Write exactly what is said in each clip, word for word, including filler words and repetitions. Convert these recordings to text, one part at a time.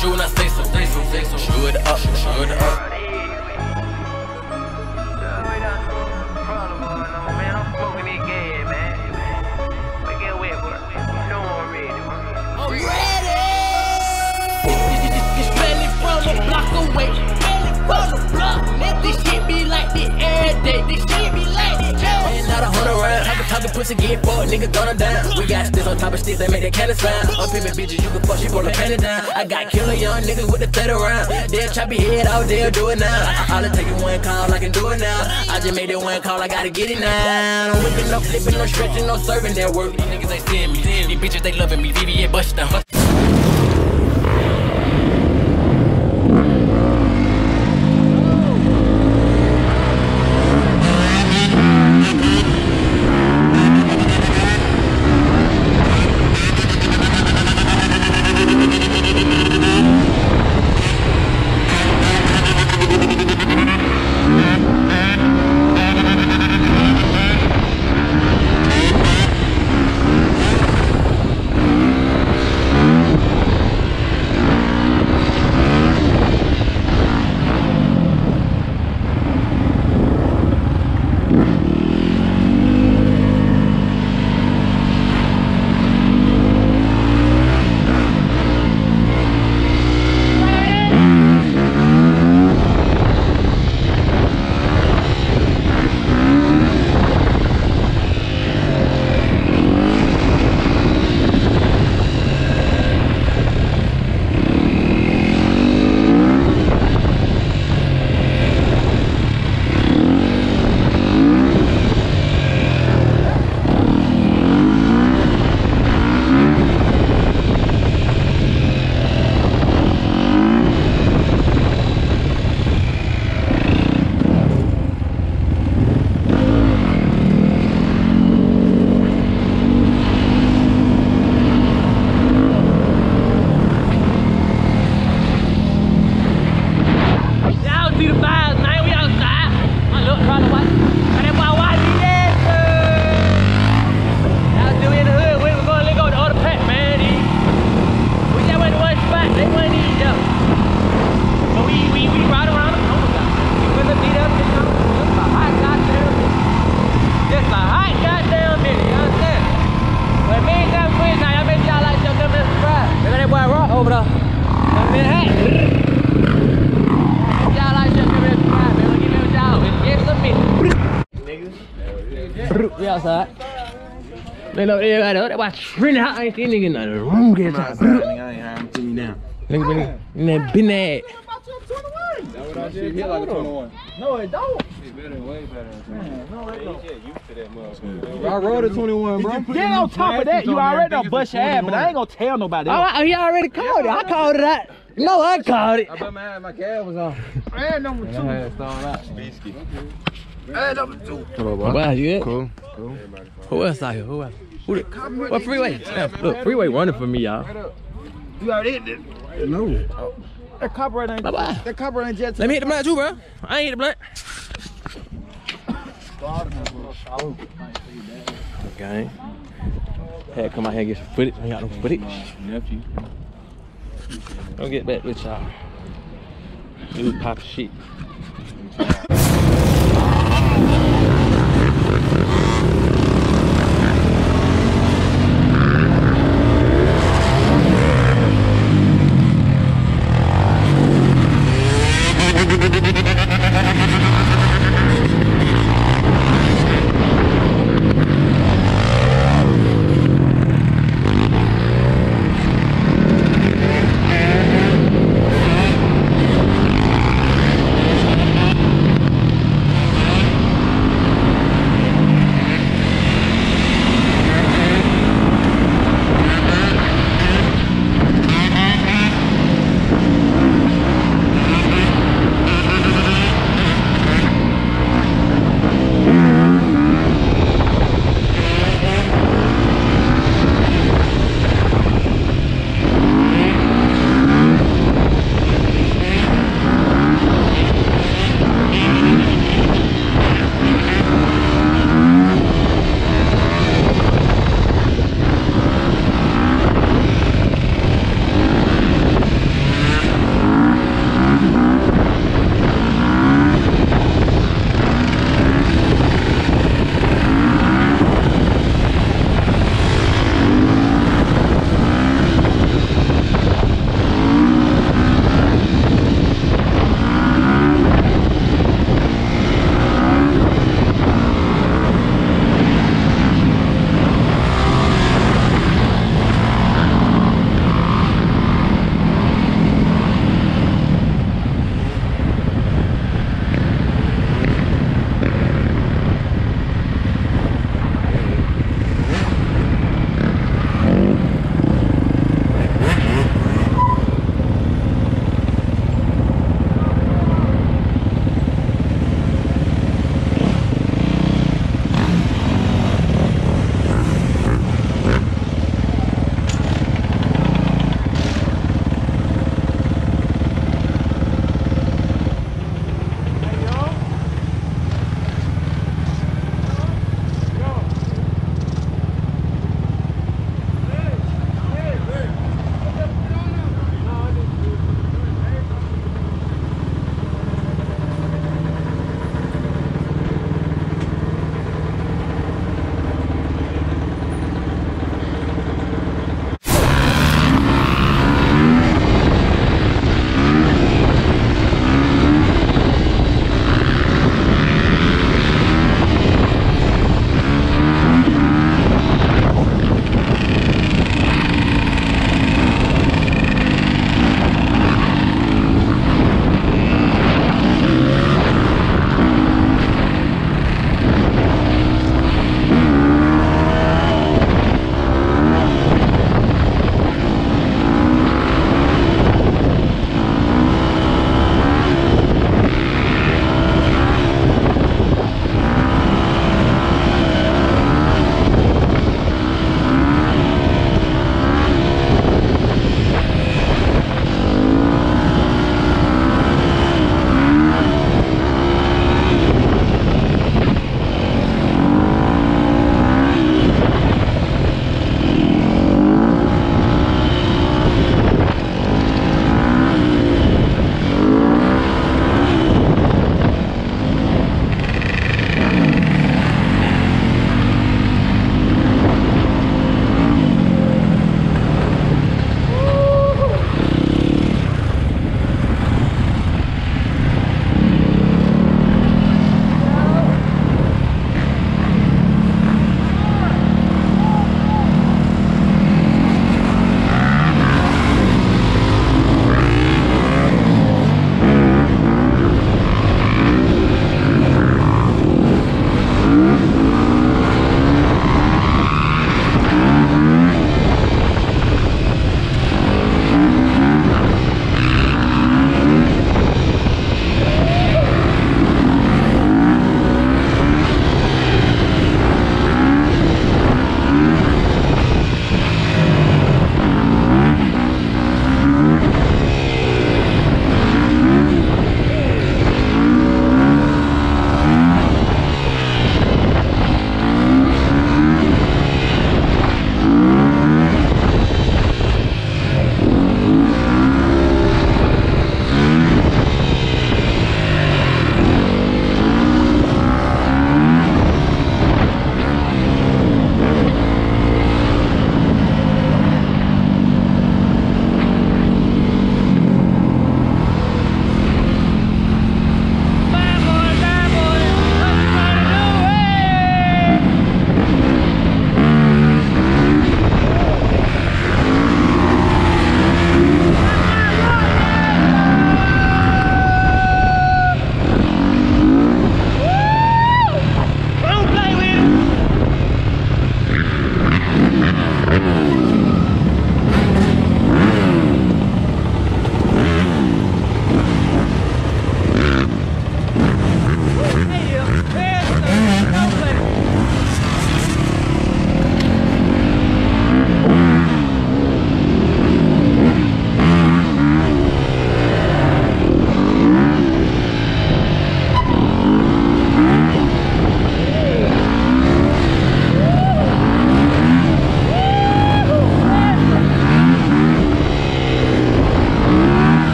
Shoot when I say so, say so, say so. Shoot it up, shoot it up. Pussy get fucked, nigga gonna down. We got sticks on top of sticks that make that cannon sound. I'm pimpin' bitches, you can fuck, she roll a penny down. I got killer young niggas with the thread around. They'll chop your head out, they'll do it now. I'll take it one call, I can do it now. I just made it one call, I gotta get it now. I'm whipping, no flipping, no stretching, no serving that work. These niggas ain't seeing me, these bitches they loving me. V V A bust down. We outside. They know they got that boy trending out. I ain't seen nigga in the room get time. Nigga, I ain't having to me now. Nigga, nigga, been that. That's what I did. Hit like a twenty-one. No, it don't. It's better, way better. No, it don't. You used to that motherfucker. I rode a twenty-one, bro. Then on top of that, you already done bust your ass, but I ain't gonna tell nobody. Oh, he already called it. I called it out. No, I called it. I bet my my cab was on. And number two. I had it thrown out. Biscuit. And number two. Hello, bro. Wow, you good? Cool. Cool. Who else out here? Who else? Who the, what freeway? Damn, look, freeway running for me, y'all. You already hit it? No. Oh. That copyright ain't. Bye bye. That copyright ain't jet. Let me hit the blunt too, bro. I ain't hit the blunt. Okay. Had to come out here and get some footage. I got no footage. Nephew. Don't get back with y'all. Dude, pop shit.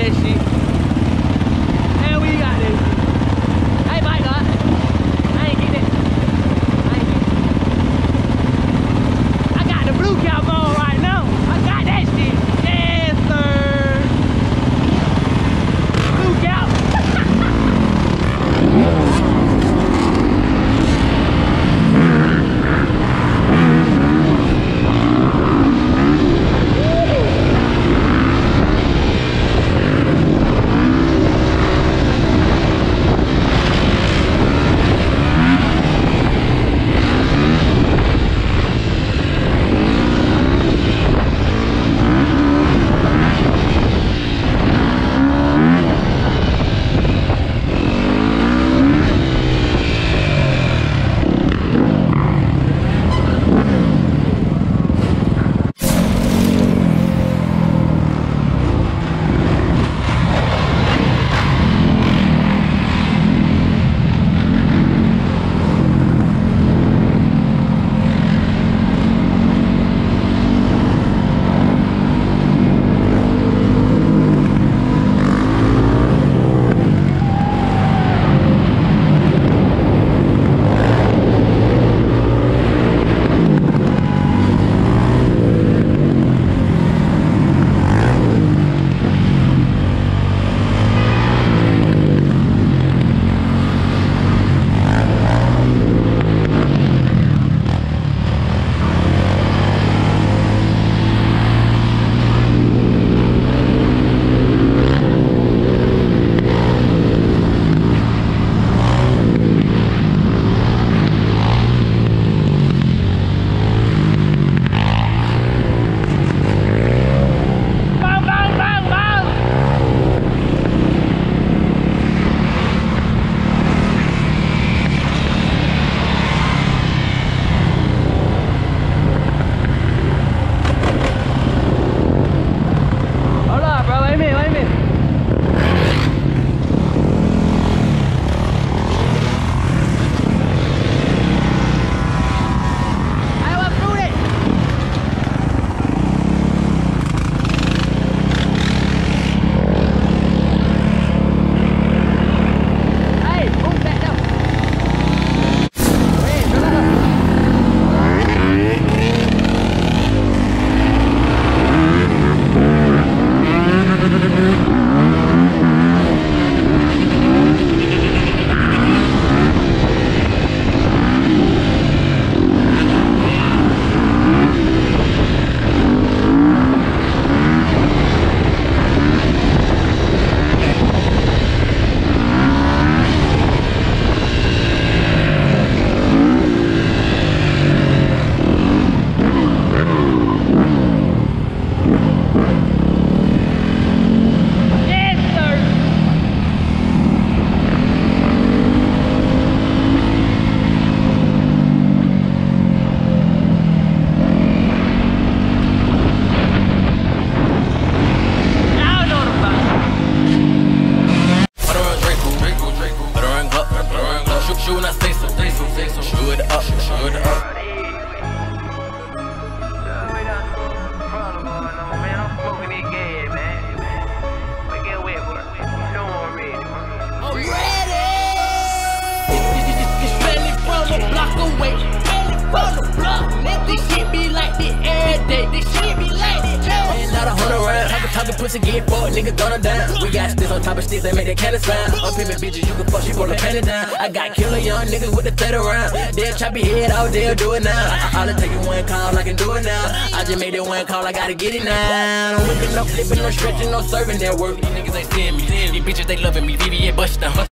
that shit. And we got this shit. Hey, my God. I ain't get it. I ain't get it. I got the blue cap on right now. I got that shit. Yes, sir. Blue cap. Talking pussy, get fucked, nigga, throw them down. We got sticks on top of sticks that make that cannon sound. I'm pimpin' bitches, you can fuck, she roll the panty down. I got killer young niggas with the third around. They'll chop your head out, they'll do it now. All it take is one call, I can do it now. I just made that one call, I gotta get it now. I'm whipping, no flipping, no stretching, no serving that work. These niggas ain't seeing me. These bitches, they loving me. V V A bust down.